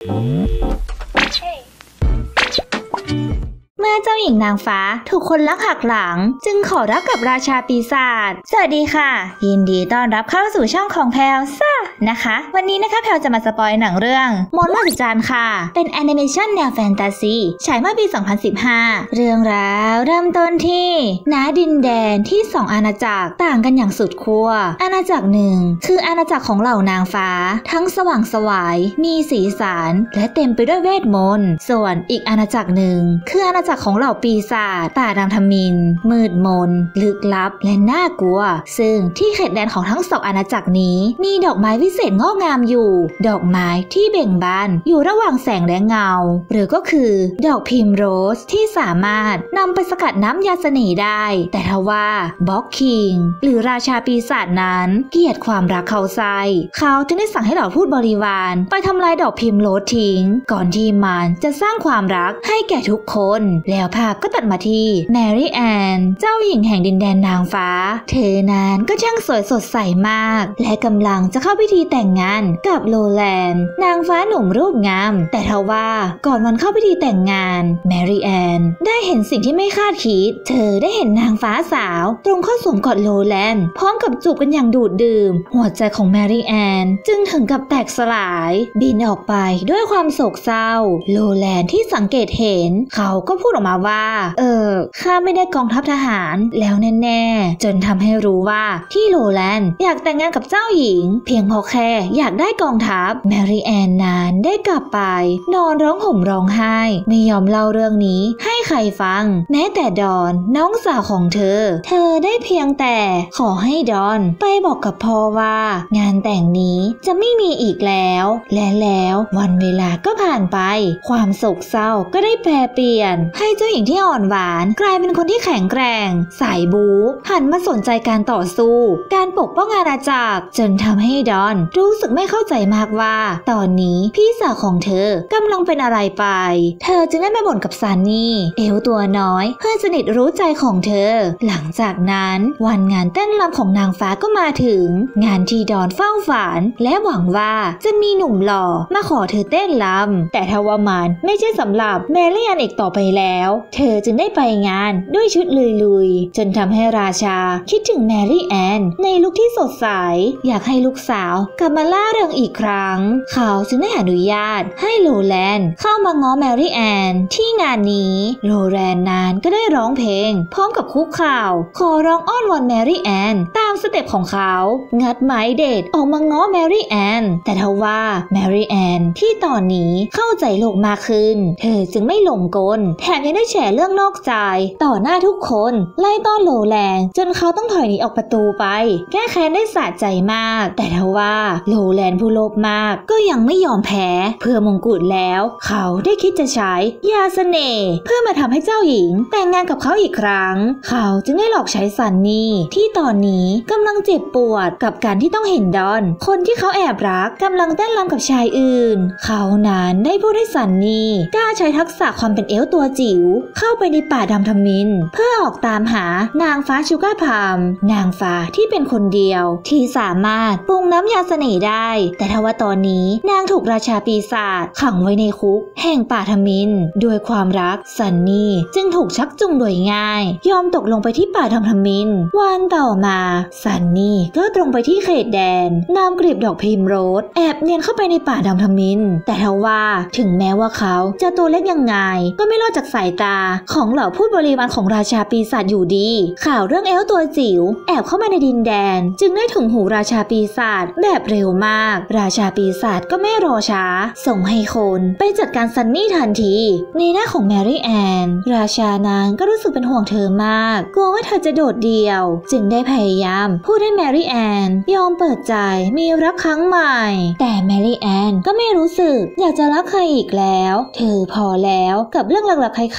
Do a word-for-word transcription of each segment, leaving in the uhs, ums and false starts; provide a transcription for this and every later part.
เมื่อเจ้าหญิงนางฟ้าถูกคนลักหักหลังจึงขอรักกับราชาปีศาจสวัสดีค่ะยินดีต้อนรับเข้าสู่ช่องของแพลวซ่านะคะวันนี้นะคะแพลวจะมาสปอยหนังเรื่องมนต์มหัศจรรย์ค่ะเป็นแอนิเมชันแนวแฟนตาซีฉายเมื่อปีสองพันสิบห้าเรื่องราวเริ่มต้นที่ณดินแดนที่สองอาณาจักรต่างกันอย่างสุดขั้วอาณาจักรหนึ่งคืออาณาจักรของเหล่านางฟ้าทั้งสว่างไสวมีสีสันและเต็มไปด้วยเวทมนต์ส่วนอีกอาณาจักรหนึ่งคืออาณาจักรของเหล่าปีศาจป่าดำทมิฬมืดมนลึกลับและน่ากลัวซึ่งที่เขตแดนของทั้งสองอาณาจักรนี้มีดอกไม้วิเศษงอกงามอยู่ดอกไม้ที่เบ่งบานอยู่ระหว่างแสงและเงาหรือก็คือดอกพิมโรสที่สามารถนำไปสกัดน้ำยาเสน่ห์ได้แต่ทว่าบ็อกคิงหรือราชาปีศาจนั้นเกลียดความรักเขาไซเขาจึงได้สั่งให้เหล่าทูตบริวารไปทำลายดอกพิมโรสทิ้งก่อนที่มันจะสร้างความรักให้แก่ทุกคนแล้วภาพก็ตัดมาที่แมรี่แอนเจ้าหญิงแห่งดินแดนนางฟ้าเธอนั้นก็ช่างสวยสดใสมากและกำลังจะเข้าพิธีแต่งงานกับโลแลนนางฟ้าหนุ่มรูปงามแต่ทว่าก่อนวันเข้าพิธีแต่งงานแมรี่แอนได้เห็นสิ่งที่ไม่คาดคิดเธอได้เห็นนางฟ้าสาวตรงเข้าสวมกอดโลแลนพร้อมกับจูบกันอย่างดูดดื่มหัวใจของแมรี่แอนจึงถึงกับแตกสลายบินออกไปด้วยความโศกเศร้าโลแลนที่สังเกตเห็นเขาก็พูดออกมาว่าเออข้าไม่ได้กองทัพทหารแล้วแน่ๆจนทำให้รู้ว่าที่โลแลนอยากแต่งงานกับเจ้าหญิงเพียงเพราะแค่อยากได้กองทัพแมรี่แอนนั้นได้กลับไปนอนร้องห่มร้องไห้ไม่ยอมเล่าเรื่องนี้ให้ใครฟังแม้แต่ดอนน้องสาวของเธอเธอได้เพียงแต่ขอให้ดอนไปบอกกับพ่อว่างานแต่งนี้จะไม่มีอีกแล้วและแล้ววันเวลาก็ผ่านไปความโศกเศร้าก็ได้แปรเปลี่ยนให้เจ้าหญิงที่อ่อนหวานกลายเป็นคนที่แข็งแกร่งสายบู๊หันมาสนใจการต่อสู้การปกป้องอาณาจักรจนทำให้ดอนรู้สึกไม่เข้าใจมากว่าตอนนี้พี่สาวของเธอกำลังเป็นอะไรไปเธอจึงได้มาบ่นกับซันนี่เอลตัวน้อยเพื่อนสนิทรู้ใจของเธอหลังจากนั้นวันงานเต้นรำของนางฟ้าก็มาถึงงานที่ดอนเฝ้าฝันและหวังว่าจะมีหนุ่มหล่อมาขอเธอเต้นรำแต่ทว่ามันไม่ใช่สำหรับแมรี่แอนอีกต่อไปแล้วเธอจึงได้ไปงานด้วยชุดลุยๆจนทำให้ราชาคิดถึงแมรี่แอนในลุคที่สดใสอยากให้ลูกสาวกลับมาล่าเริงอีกครั้งเขาจึงได้อนุญาตให้โลแลนเข้ามาง้อแมรี่แอนที่งานนี้โลแลนนั้นก็ได้ร้องเพลงพร้อมกับคุกเข่าขอร้องอ้อนวอนแมรี่แอนตามสเต็ปของเขางัดไม้เด็ดออกมาง้อแมรี่แอนแต่ทว่าแมรี่แอนที่ตอนนี้เข้าใจโลกมากขึ้นเธอจึงไม่หลงกลแถมยังได้แฉเรื่องนอกใจต่อหน้าทุกคนไล่ต้อนโลแลนจนเขาต้องถอยหนีออกประตูไปแก้แค้นได้สะใจมากแต่ทว่าโลแลนผู้โลภมากก็ยังไม่ยอมแพ้เพื่อมงกุฎแล้วเขาได้คิดจะใช้ยาเสน่ห์เพื่อมาทำให้เจ้าหญิงแต่งงานกับเขาอีกครั้งเขาจึงได้หลอกใช้ซันนี่ที่ตอนนี้กำลังเจ็บปวดกับการที่ต้องเห็นดอนคนที่เขาแอบรักกำลังเต้นรำกับชายอื่นเขานั้นได้พูดให้ซันนี่กล้าใช้ทักษะความเป็นเอลฟ์ตัวจิ๋วเข้าไปในป่าดำทมิฬเพื่อออกตามหานางฟ้าชูการ์พามนางฟ้าที่เป็นคนเดียวที่สามารถปรุงน้ำยาเสน่ห์ได้แต่ทว่าตอนนี้นางถูกราชาปีศาจขังไว้ในคุกแห่งป่าทมิฬด้วยความรักซันนี่จึงถูกชักจูงโดยง่ายยอมตกลงไปที่ป่าดำทมิฬวันต่อมาซันนี่ก็ตรงไปที่เขตแดนนำกลีบดอกพิมโรสแอบเนียนเข้าไปในป่าดำทมิฬแต่ทว่าถึงแม้ว่าเขาจะตัวเล็กยังไงก็ไม่รอดจากสายตาของเหล่าผู้บริวารของราชาปีศาจอยู่ดีข่าวเรื่องเอลฟ์ตัวจิ๋วแอบเข้ามาในดินแดนจึงได้ถึงหูราชาปีศาจแบบเร็วมากราชาปีศาจก็ไม่รอช้าส่งให้คนไปจัดการซันนี่ทันทีในหน้าของแมรี่แอนราชานางก็รู้สึกเป็นห่วงเธอมากกลัวว่าเธอจะโดดเดี่ยวจึงได้พยายามพูดให้แมรี่แอนยอมเปิดใจมีรักครั้งใหม่แต่แมรี่แอนก็ไม่รู้สึกอยากจะรักใครอีกแล้วเธอพอแล้วกับเรื่องหลักๆค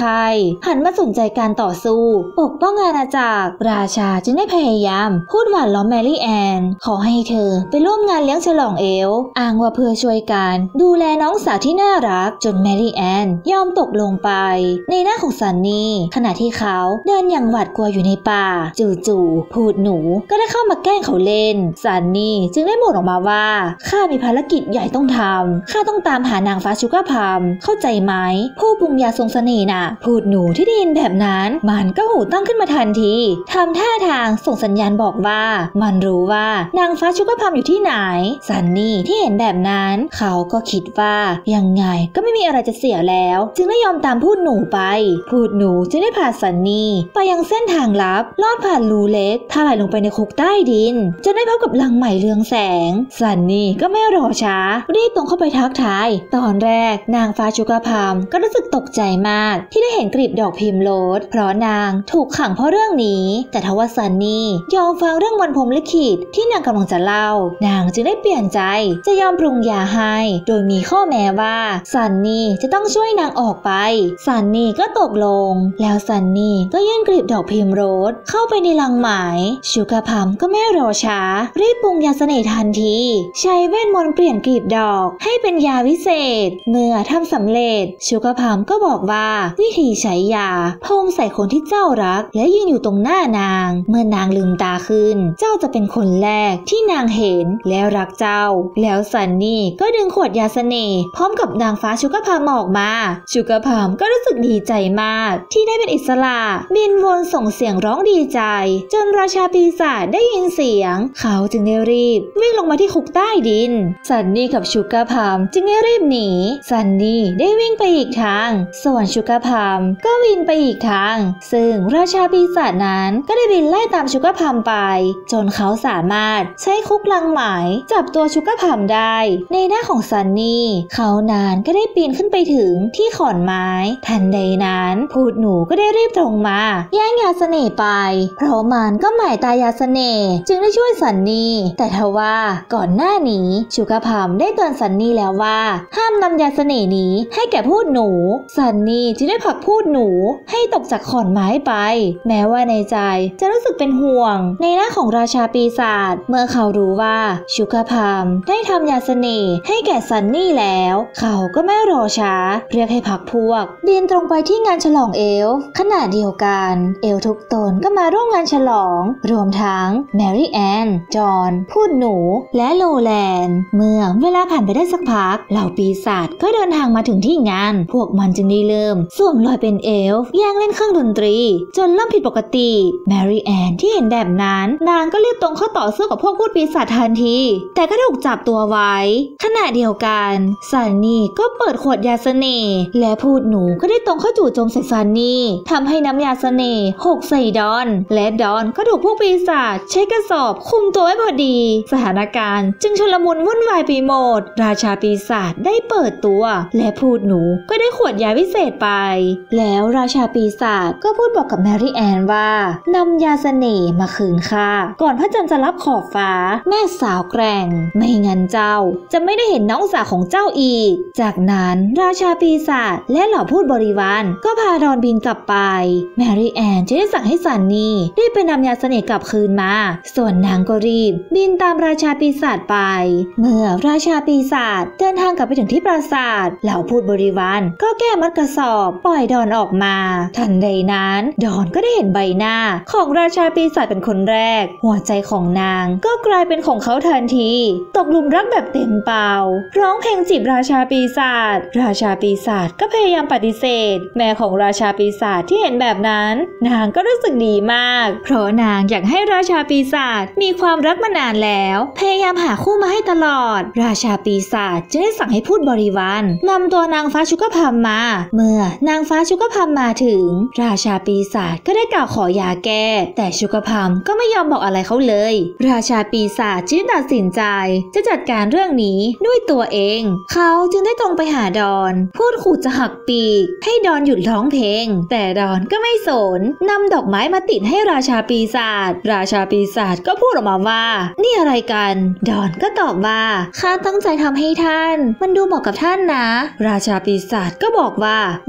ข้หันมาสนใจการต่อสู้ปกป้องอาณาจักรราชาจึงได้พยายามพูดหวานล้อมแมรี่แอนขอให้เธอไปร่วมงานเลี้ยงฉลองเอลฟ์อ้างว่าเพื่อช่วยกันดูแลน้องสาวที่น่ารักจนแมรี่แอนยอมตกลงไปในหน้าของซันนี่ขณะที่เขาเดินอย่างหวาดกลัวอยู่ในป่าจู่ๆพูดหนูก็ได้เข้ามาแกล้งเขาเล่นซันนี่จึงได้บ่นออกมาว่าข้ามีภารกิจใหญ่ต้องทำข้าต้องตามหานางฟ้าชูการ์พัมเข้าใจไหมผู้ปรุงยาทรงเสน่ห์น่ะพูดหนูที่ได้ยินแบบนั้นมันก็หูตั้งขึ้นมาทันทีทำท่าทางส่งสัญญาณบอกว่ามันรู้ว่านางฟ้าชูการ์พัมอยู่ที่ไหนซันนี่ที่เห็นแบบนั้นเขาก็คิดว่ายังไงก็ไม่มีอะไรจะเสียแล้วจึงได้ยอมตามพูดหนูไปพูดหนูจึงได้พาซันนี่ไปยังเส้นทางลับลอดผ่านรูเล็กถลายลงไปในคุกใต้ดินจนได้พบกับลังไหมเรืองแสงซันนี่ก็ไม่รอช้ารีบตรงเข้าไปทักทายตอนแรกนางฟ้าชูการ์พัมก็รู้สึกตกใจมากที่ได้เห็นกลีบดอกพิมโรสเพราะนางถูกขังเพราะเรื่องนี้แต่ทว่าซันนี่ยอมฟังเรื่องวันพรหมลิขิตที่นางกำลังจะเล่านางจึงได้เปลี่ยนใจจะยอมปรุงยาให้โดยมีข้อแม้ว่าซันนี่จะต้องช่วยนางออกไปซันนี่ก็ตกลงแล้วซันนี่ก็ยื่นกลีบดอกพิมโรสเข้าไปในลังไหมชูการ์พัมก็ไม่รอช้ารีบปรุงยาเสน่ห์ทันทีใช้เวทมนต์เปลี่ยนกลีบดอกให้เป็นยาวิเศษเมื่อทำสำเร็จชูการ์พัมก็บอกว่าวิธีใช้ยาพ่นใส่คนที่เจ้ารักและยืนอยู่ตรงหน้านางเมื่อนางลืมตาขึ้นเจ้าจะเป็นคนแรกที่นางเห็นแล้วรักเจ้าแล้วซันนี่ก็ดึงขวดยาเสน่ห์พร้อมกับนางฟ้าชูการ์พัมออกมาชูการ์พัมก็รู้สึกดีใจมากที่ได้เป็นอิสระบินวนส่งเสียงร้องดีใจจนราชาปีศาจได้ยินเสียงเขาจึงได้รีบวิ่งลงมาที่คุกใต้ดินซันนี่กับชูการ์พัมจึงได้รีบหนีซันนี่ได้วิ่งไปอีกทางส่วนชูการ์พัมก็วินไปอีกทางซึ่งราชาปีศาจนั้นก็ได้บินไล่ตามชูการ์พัมไปจนเขาสามารถใช้คุกลังไหมจับตัวชูการ์พัมได้ในหน้าของซันนี่เขานานก็ได้ปีนขึ้นไปถึงที่ขอนไม้ทันใดนั้นพูดหนูก็ได้รีบตรงมาแย่งยาเสน่ห์ไปเพราะมันก็หมายตายาเสน่ห์จึงได้ช่วยซันนี่แต่ทว่าก่อนหน้านี้ชูการ์พัมได้เตือนซันนี่แล้วว่าห้ามนำยาเสน่ห์นี้ให้แก่พูดหนูซันนี่จึงได้ผลักพูดหนูให้ตกจากขอนไม้ไปแม้ว่าในใจจะรู้สึกเป็นห่วงในหน้าของราชาปีศาจเมื่อเขารู้ว่าชูการ์พัมได้ทำยาเสน่ห์ให้แก่ซันนี่แล้วเขาก็ไม่รอช้าเรียกให้พักพวกบินตรงไปที่งานฉลองเอลฟ์ขณะเดียวกันเอลฟ์ทุกตนก็มาร่วมงานฉลองรวมทั้งแมรี่แอนจอห์นพูดหนูและโลแลนเมื่อเวลาผ่านไปได้สักพักเหล่าปีศาจก็เดินทางมาถึงที่งานพวกมันจึงได้เริ่มสวมรอยเป็นเอลฟ์แย่งเล่นเครื่องดนตรีจนเริ่มผิดปกติแมรี่แอนที่เห็นแบบนั้นนางก็รีบตรงเข้าต่อสู้กับพวกพูดปีศาจทันทีแต่ก็ถูกจับตัวไว้ขณะเดียวกันซันนี่ก็เปิดขวดยาเสน่ห์และพูดหนูก็ได้ตรงเข้าจู่โจมใส่ซันนี่ทำให้น้ำยาเสน่ห์หกใส่ดอนและดอนก็ถูกพวกปีศาจใช้กระสอบคุมตัวไว้พอดีสถานการณ์จึงชุลมุนวุ่นวายไปหมดราชาปีศาจได้เปิดตัวและพูดหนูก็ได้ขวดยาวิเศษไปแล้วราชาปีศาจก็พูดบอกกับแมรี่แอนว่านำยาเสน่ห์มาคืนค่ะก่อนพระจันทร์จะรับขอบฟ้าแม่สาวแกร่งไม่งั้นเจ้าจะไม่ได้เห็นน้องสาวของเจ้าอีกจากนั้นราชาปีศาจและเหล่าพูดบริวารก็พาดอนบินกลับไปแมรี่แอนจะได้สั่งให้ซันนี่รีบไปนำยาเสน่ห์กลับคืนมาส่วนนางก็รีบบินตามราชาปีศาจไปเมื่อราชาปีศาจเดินทางกลับไปถึงที่ปราสาทเหล่าพูดบริวารก็แก้มัดกระสอบปล่อยดอนออกมาทันใดนั้นดอนก็ได้เห็นใบหน้าของราชาปีศาจเป็นคนแรกหัวใจของนางก็กลายเป็นของเขาทันทีตกหลุมรักแบบเต็มเป่าร้องเพลงจีบราชาปีศาจราชาปีศาจก็พยายามปฏิเสธแม่ของราชาปีศาจที่เห็นแบบนั้นนางก็รู้สึกดีมากเพราะนางอยากให้ราชาปีศาจมีความรักมานานแล้วพยายามหาคู่มาให้ตลอดราชาปีศาจจึงได้สั่งให้พูดบริวารนำตัวนางฟ้าชูการ์พัมมาเมื่อนางฟ้าชูการ์พัมมาถึงราชาปีศาจก็ได้กล่าวขอยาแก้แต่ชูการ์พัมก็ไม่ยอมบอกอะไรเขาเลยราชาปีศาจจึงตัดสินใจจะจัดการเรื่องนี้ด้วยตัวเองเขาจึงได้ตรงไปหาดอนพูดขู่จะหักปีกให้ดอนหยุดร้องเพลงแต่ดอนก็ไม่สนนำดอกไม้มาติดให้ราชาปีศาจราชาปีศาจก็พูดออกมาว่านี่อะไรกันดอนก็ตอบว่าข้าตั้งใจทำให้ท่านมันดูเหมาะกับท่านนะราชาปีศาจก็บอกว่าไม่เหมาะ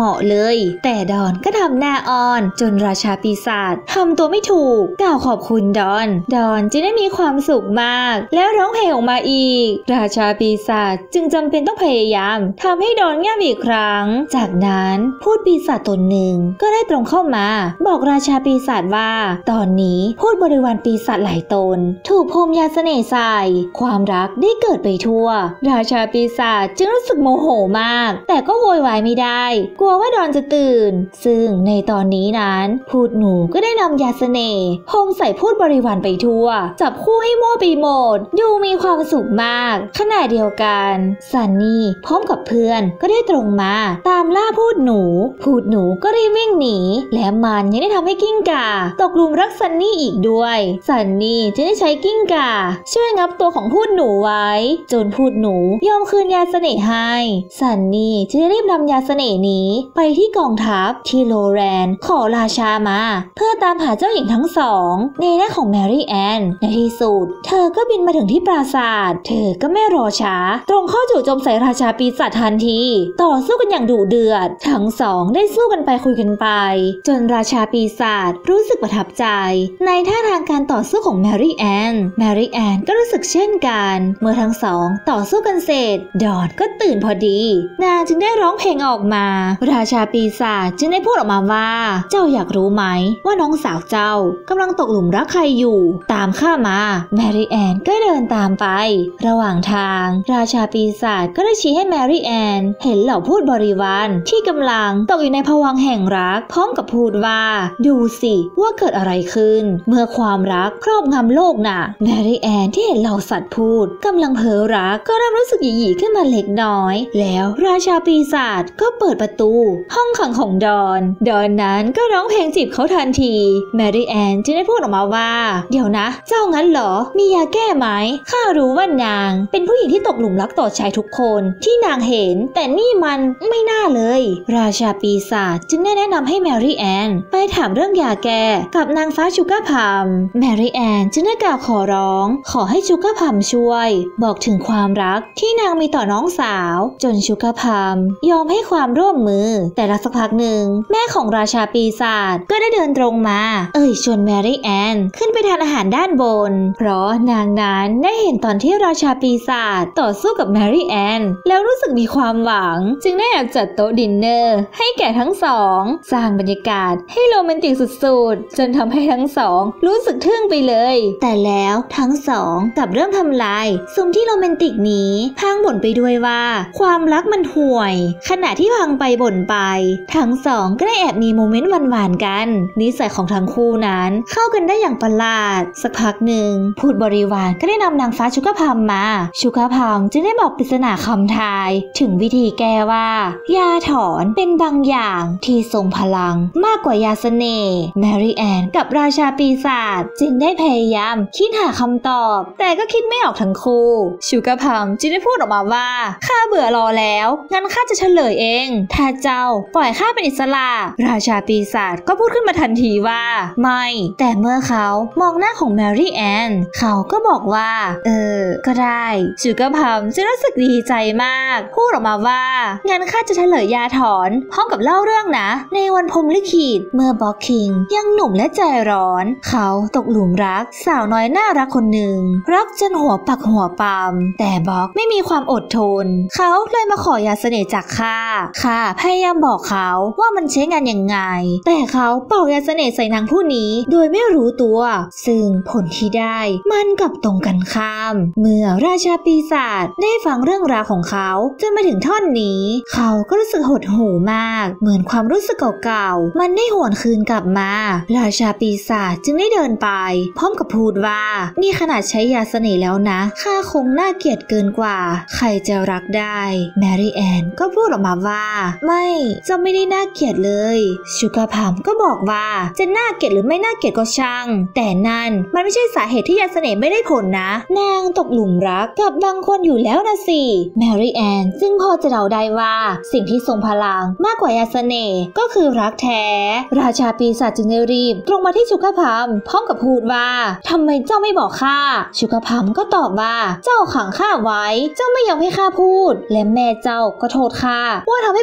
มาะเลยแต่ดอนก็ทำหน้าอ่อนจนราชาปีศาจทำตัวไม่ถูกกล่าวขอบคุณดอนดอนจึงได้มีความสุขมากแล้วร้องเพลงออกมาอีกราชาปีศาจจึงจำเป็นต้องพยายามทำให้ดอนเงียบอีกครั้งจากนั้นพูดปีศาจตนหนึ่งก็ได้ตรงเข้ามาบอกราชาปีศาจว่าตอนนี้พูดบริวารปีศาจหลายตนถูกพรมยาเสน่ห์ใส่ความรักได้เกิดไปทั่วราชาปีศาจจึงรู้สึกโมโหมากแต่ก็โวยวายไม่ได้กลัวว่าดอนจะตื่นซึ่งในตอนนี้นั้นพูดหนูก็ได้นำยาเสน่ห์พรมใส่พูดบริวารไปทั่วจับคู่ให้มั่วไปหมดดูมีความสุขมากขณะเดียวกันซันนี่พร้อมกับเพื่อนก็ได้ตรงมาตามล่าพูดหนูพูดหนูก็รีบวิ่งหนีและมันยังได้ทำให้กิ้งก่าตกหลุมรักซันนี่อีกด้วยซันนี่จึงได้ใช้กิ้งก่าช่วยงับตัวของพูดหนูไว้จนพูดหนูยอมคืนยาเสน่ห์ให้ซันนี่จึงได้รีบนำยาเสน่ห์นี้ไปที่กองทัพที่โลแรนขอราชามาเพื่อตามหาเจ้าหญิงทั้งสองในหน้าของแมรี่แอนในที่สุดเธอก็บินมาถึงที่ปราสาทเธอก็ไม่รอช้าตรงเข้าจู่โจมใส่ราชาปีศาจทันทีต่อสู้กันอย่างดุเดือดทั้งสองได้สู้กันไปคุยกันไปจนราชาปีศาจรู้สึกประทับใจในท่าทางการต่อสู้ของแมรี่แอนแมรี่แอนก็รู้สึกเช่นกันเมื่อทั้งสองต่อสู้กันเสร็จดอนก็ตื่นพอดีนางจึงได้ร้องเพลงออกมาราชาปีศาจจึงได้พูดออกมาว่าเจ้าอยากรู้ไหมว่าน้องสาวเจ้ากำลังตกหลุมรักใครอยู่ตามข้ามาแมรี่แอนก็เดินตามไประหว่างทางราชาปีศาจก็ได้ชี้ให้แมรี่แอนเห็นเหล่าพูดบริวารที่กำลังตกอยู่ในภวังค์แห่งรักพร้อมกับพูดว่าดูสิว่าเกิดอะไรขึ้นเมื่อความรักครอบงำโลกน่ะแมรี่แอนที่เห็นเหล่าสัตว์พูดกำลังเพ้อรักก็เริ่มรู้สึกหยิ่ๆขึ้นมาเล็กน้อยแล้วราชาปีศาจก็เปิดประตูห้องขังของดอนดอนนั้นก็ร้องเพลงจีบเขาทันทีแมรี่แอนจึงได้พูดออกมาว่าเดี๋ยวนะเจ้างั้นเหรอมียาแก้ไหมข้ารู้ว่านางเป็นผู้หญิงที่ตกหลุมรักต่อชายทุกคนที่นางเห็นแต่นี่มันไม่น่าเลยราชาปีศาจจึงได้แนะนำให้แมรี่แอนไปถามเรื่องยาแก้กับนางฟ้าชูก้าพัมแมรี่แอนจึงได้กล่าวขอร้องขอให้ชูก้าพัมช่วยบอกถึงความรักที่นางมีต่อน้องสาวจนชูก้าพัมยอมให้ความร่วมมือแต่ละสักพักหนึ่งแม่ของราชาปีศาจก็ได้เดินตรงมาเอ่ยชวนแมรี่แอนขึ้นไปทานอาหารด้านบนเพราะนางนั้นได้เห็นตอนที่ราชาปีศาจต่อสู้กับแมรี่แอนแล้วรู้สึกมีความหวังจึงได้แอบจัดโต๊ะดินเนอร์ให้แก่ทั้งสองสร้างบรรยากาศให้โรแมนติกสุดๆจนทำให้ทั้งสองรู้สึกทึ่งไปเลยแต่แล้วทั้งสองกลับเริ่มทำลายซุ้มที่โรแมนติกนี้พังบ่นไปด้วยว่าความรักมันห่วยขณะที่พังไปบ่นไปทั้งสองก็ได้แอบมีโมเมนต์หวานๆกันนิสัยของทั้งคู่นั้นเข้ากันได้อย่างประหลาดสักพักหนึ่งพูดบริวารก็ได้นำนางฟ้าชูก้าพัมมาชูก้าพัมจึงได้บอกปริศนาคำทายถึงวิธีแก้ว่ายาถอนเป็นบางอย่างที่ทรงพลังมากกว่ายาเสน่ห์แมรี่แอนกับราชาปีศาจจึงได้พยายามคิดหาคำตอบแต่ก็คิดไม่ออกทั้งคู่ชูก้าพัมจึงได้พูดออกมาว่าข้าเบื่อรอแล้วงั้นข้าจะเฉลยเองถ้าเจ้าปล่อยข้าเป็นอิสระราชาปีศาจก็พูดขึ้นมาทันทีว่าไม่แต่เมื่อเขามองหน้าของแมรี่แอนเขาก็บอกว่าเออก็ได้ชูก้าพัมจึงรู้สึกดีใจมากพูดออกมาว่างั้นข้าจะเฉลยยาถอนพร้อมกับเล่าเรื่องนะในวันพรหมลิขิตเมื่อบ็อกคิงยังหนุ่มและใจร้อนเขาตกหลุมรักสาวน้อยน่ารักคนหนึ่งรักจนหัวปักหัวปามแต่บ็อกไม่มีความอดทนเขาเลยมาขอยาเสน่ห์จากข้าข้าพยายามบอกเขาว่ามันใช้งานยังไงแต่เขาเป่ายาเสน่ห์ใส่นางผู้นี้โดยไม่รู้ตัวซึ่งผลที่ได้มันกลับตรงกันข้ามเมื่อราชาปีศาจได้ฟังเรื่องราวของเขาจนมาถึงท่อนนี้เขาก็รู้สึกหดหู่มากเหมือนความรู้สึกเก่าๆมันได้หวนคืนกลับมาราชาปีศาจจึงได้เดินไปพร้อมกับพูดว่านี่ขนาดใช้ยาเสน่ห์แล้วนะข้าคงน่าเกลียดเกินกว่าใครจะรักได้แมรี่แอนก็พูดออกมาว่าไม่เจ้าไม่ได้น่าเกลียดเลยชูก้าพัมก็บอกว่าจะน่าเกลียดหรือไม่น่าเกลียดก็ช่างแต่นั่นมันไม่ใช่สาเหตุที่ยาเสน่ห์ไม่ได้ผลนะนางตกหลุมรักกับบางคนอยู่แล้วนะสิแมรี่แอนซึ่งพอจะเดาได้ว่าสิ่งที่ทรงพลังมากกว่ายาเสน่ห์ก็คือรักแท้ราชาปีศาจจึงได้รีบตรงมาที่ชูก้าพัมพร้อมกับพูดว่าทำไมเจ้าไม่บอกข้าชูก้าพัมก็ตอบว่าเจ้าขังข้าไว้เจ้าไม่ยอมให้ข้าพูดและแม่เจ้าก็โทษข้าว่าทำให้ปัทมิน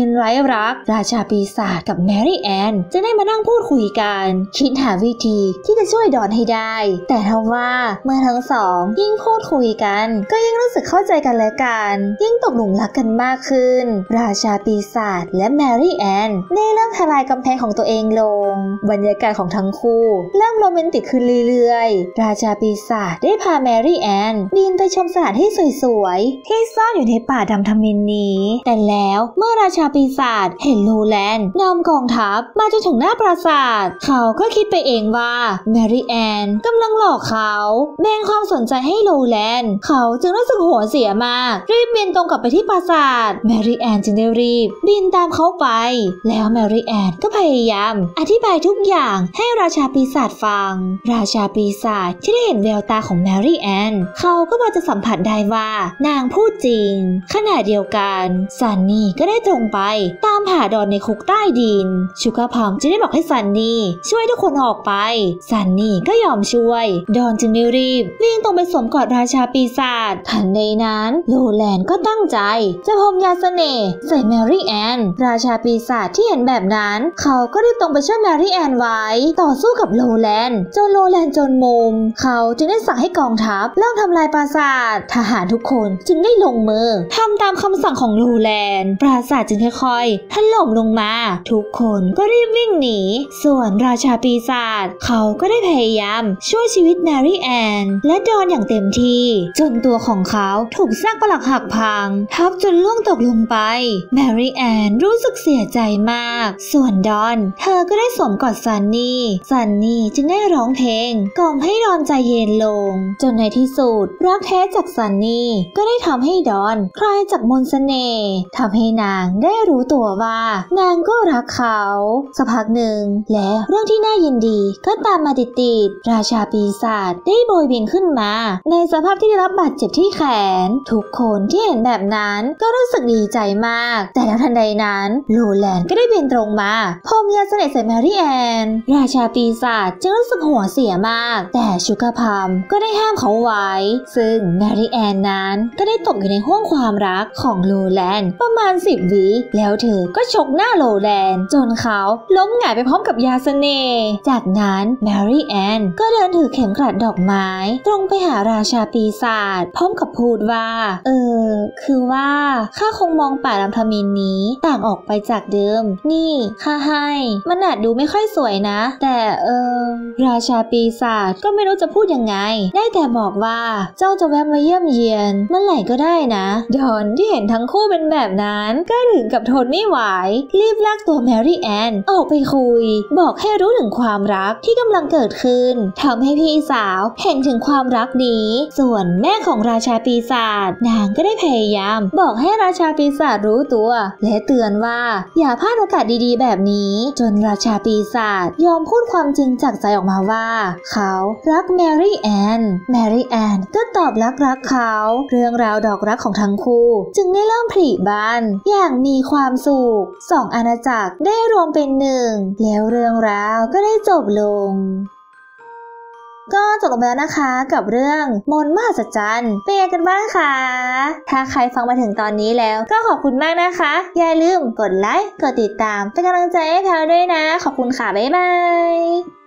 นไร้รักราชาปีศาจกับแมรี่แอนจะได้มานั่งพูดคุยกันคิดหาวิธีที่จะช่วยดอนให้ได้แต่ทว่าเมื่อทั้งสองยิ่งพูดคุยกันก็ยิ่งรู้สึกเข้าใจกันและกันยิ่งตกหลุมรักกันมากขึ้นราชาปีศาจและแมรี่แอนได้เริ่มทลายกำแพงของตัวเองลงบรรยากาศของทั้งคู่เริ่มโรแมนติกขึ้นเรื่อยๆราชาปีศาจได้พาแมรี่แอนบินไปชมสถานที่สวยๆที่ซ่อนอยู่ในป่าดำทมิฬนี้แต่แล้วเมื่อราชาปีศาจเห็นโลแลนนำกองทัพมาจนถึงหน้าปราสาทเขาก็คิดไปเองว่าแมรี่แอนกำลังหลอกเขาแบ่งความสนใจให้โลแลนเขาจึงรู้สึกหัวเสียมากรีบบินตรงกลับไปที่ปราสาทแมรี่แอนจึงได้รีบบินตามเขาไปแล้วแมรี่แอนก็พยายามอธิบายทุกอย่างให้ราชาปีศาจฟังราชาปีศาจที่ได้เห็นแววตาของแมรี่แอนเขาก็พอจะสัมผัสได้ว่านางพูดจริงขณะเดียวกันซันนี่ก็ได้ตรงไปตามหาดอนในคุกใต้ดินชูการ์พังจึงได้บอกให้ซันนี่ช่วยทุกคนออกไปซันนี่ก็ยอมช่วยดอนจึงได้รีบวิ่งตรงไปสวมกอดราชาปีศาจทันใดนั้นโลแลนก็ตั้งใจจะพรมยาเสน่ห์ใส่แมรี่แอนราชาปีศาจที่เห็นแบบนั้นเขาก็รีบตรงไปช่วยแมรี่แอนไว้ต่อสู้กับโลแลนจนโลแลนจนมุมเขาจึงได้สั่งให้กองทัพเริ่มทำลายปราสาททหารทุกคนจึงได้ลงมือทำตามคำสั่งของโลแลนปราสาทจึงค่อยๆถล่มลงมาทุกคนก็รีบวิ่งหนีส่วนราชาปีศาจเขาก็ได้พยายามช่วยชีวิตแมรี่แอนและดอนอย่างเต็มที่จนตัวของเขาถูกซากปรักหักพังทับจนล่วงตกลงไปแมรี่แอนรู้สึกเสียใจมากส่วนดอนเธอก็ได้สวมกอดซันนี่ซันนี่จึงได้ร้องเพลงกล่อมให้ดอนใจเย็นลงจนในที่สุดรักแท้จากซันนี่ก็ได้ทำให้ดอนคลายจากมนต์เสน่ห์ทำให้นางได้รู้ตัวว่านางก็รักเขาสักพักหนึ่งและเรื่องที่น่ายินดีก็ตามมาติดๆราชาปีศาจได้โบยบินขึ้นมาในสภาพที่ได้รับบาดเจ็บที่แขนทุกคนที่เห็นแบบนั้นก็รู้สึกดีใจมากแต่แล้วทันใดนั้นโลแลนก็ได้บินตรงมาพรมยาเสน่ห์ใส่แมรี่แอนราชาปีศาจจึงรู้สึกหัวเสียมากแต่ชูการ์พัมก็ได้ห้ามเขาไว้ซึ่งแมรี่แอนนั้นก็ได้ตกอยู่ในห้วงความรักของโลแลนประมาณสิบวิแล้วเธอก็ชกหน้าโลแลนจนเขาล้มหงายไปพร้อมกับยาเสน่ห์จากนั้นแมรี่แอนก็เดินถือเข็มกลัดดอกไม้ตรงไปหาราชาปีศาจพร้อมกับพูดว่าเออคือว่าข้าคงมองป่าลำธมิฬนี้ต่างออกไปจากเดิมนี่ข้าให้มันอาจดูไม่ค่อยสวยนะแต่เออราชาปีศาจก็ไม่รู้จะพูดยังไงได้แต่บอกว่าเจ้าจะแวะมาเยี่ยมเยียนเมื่อไหร่ก็ได้นะดอนที่เห็นทั้งคู่เป็นแบบนั้นก็ถึงกับทนไม่ไหวรีบลากตัวแมรี่แอนออกไปคุยบอกให้รู้ถึงความรักที่กำลังเกิดขึ้นทำให้พี่สาวเห็นถึงความรักนี้ส่วนแม่ของราชาปีศาจนางก็ได้พยายามบอกให้ราชาปีศาจรู้ตัวและเตือนว่าอย่าพลาดโอกาสดีๆแบบนี้จนราชาปีศาจยอมพูดความจริงจากใจออกมาว่าเขารักแมรี่แอนแมรี่แอนก็ตอบรักรักเขาเรื่องราวดอกรักของทั้งคู่จึงได้เริ่มผลิบานอย่างมีความสุขสองอาณาจักรได้รวมเป็นหนึ่งแล้วเรื่องราวก็ได้จบลงก็จบลงไปแล้วนะคะกับเรื่องมนต์มหัศจรรย์เป็นไงกันบ้างคะถ้าใครฟังมาถึงตอนนี้แล้วก็ขอบคุณมากนะคะอย่าลืมกดไลค์กดติดตามเป็นกำลังใจให้แพลวด้วยนะขอบคุณค่ะบ๊ายบาย